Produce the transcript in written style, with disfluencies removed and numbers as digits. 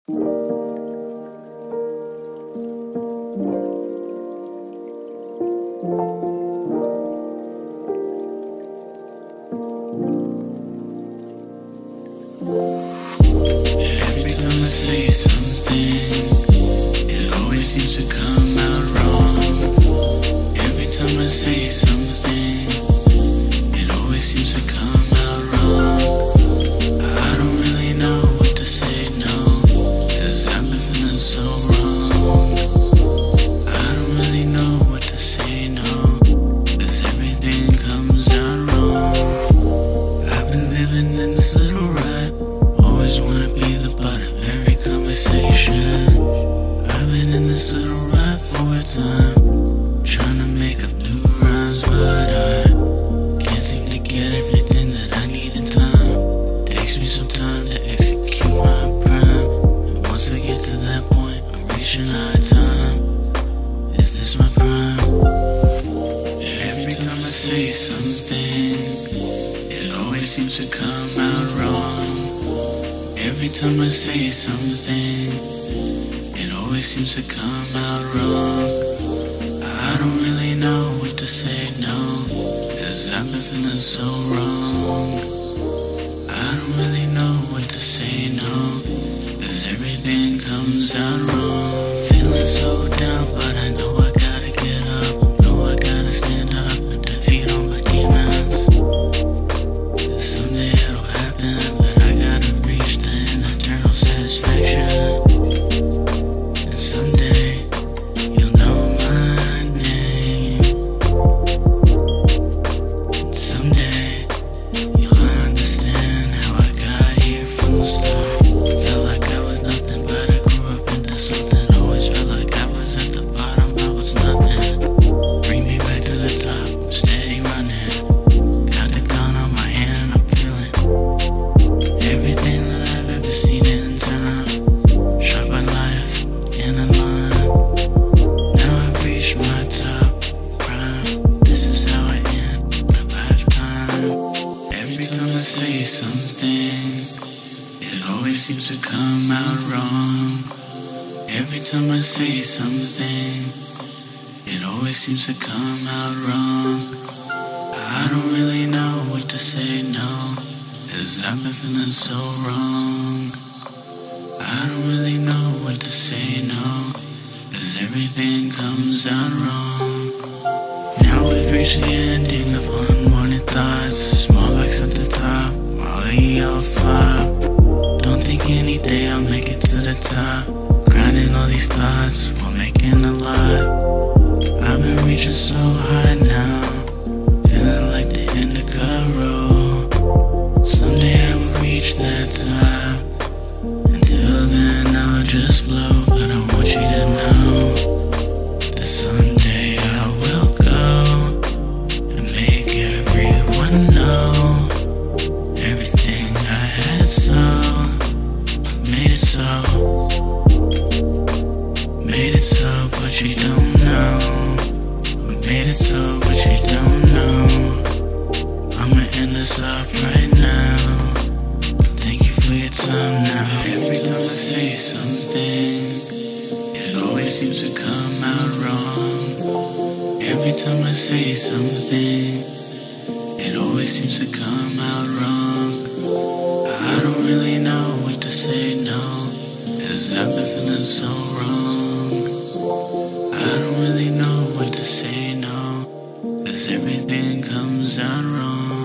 Every time I say something, it always seems to come out wrong. Every time I say something, it always seems to come out wrong. I don't really know what to say, no, 'cause I've been feeling so wrong. I don't really know what to say, no, 'cause everything comes out wrong. I've been living in this little rut, always wanna be the butt of every conversation. I've been in this little rut for a time, trying to make up new rhymes, but I can't seem to get everything that I need in time. Takes me some time to execute my prime, and once I get to that point, I'm reaching high time. Is this my prime? Every time I say something, it always seems to come out wrong. Every time I say something, it always seems to come out wrong. I don't really know what to say, no, 'cause I've been feeling so wrong. I don't really know what to say, no, 'cause everything comes out wrong. Feeling so down, but I know I gotta get up. Know I gotta stand up and defeat all my demons. Someday it'll happen, but I gotta reach the eternal satisfaction. And someday you'll know my name. And someday you'll understand how I got here from the start. Felt like I was nothing, but I grew up into something. Always felt like I was at the bottom, I was nothing. Bring me back to the top, I'm steady running. Got the gun on my hand, I'm feeling everything that I've ever seen in time. Shot by life in a line. Now I've reached my top prime. This is how I end my lifetime. Every time I say something, it always seems to come out wrong. Every time I say something, it always seems to come out wrong. I don't really know what to say, no, 'cause I've been feeling so wrong. I don't really know what to say, no, 'cause everything comes out wrong. Now we've reached the ending of unwanted thoughts. SmallBox at the top, while they all flop. Don't think any day I'll make it to the top. Grinding all these thoughts while making a lot. I've been reaching so high now, feeling like the end of the road. Someday I will reach that top. Until then I'll just blow. But I want you to know that someday I will go and make everyone know everything I had so. Made it so. Made it so, but you don't know. We made it so, but you don't know. I'ma end this up right now. Thank you for your time now. Every time I say something, it always seems to come out wrong. Every time I say something, it always seems to come out wrong. I don't really know what to say, no, 'cause I've been feeling so wrong. I don't really know what to say, no, 'cause everything comes out wrong.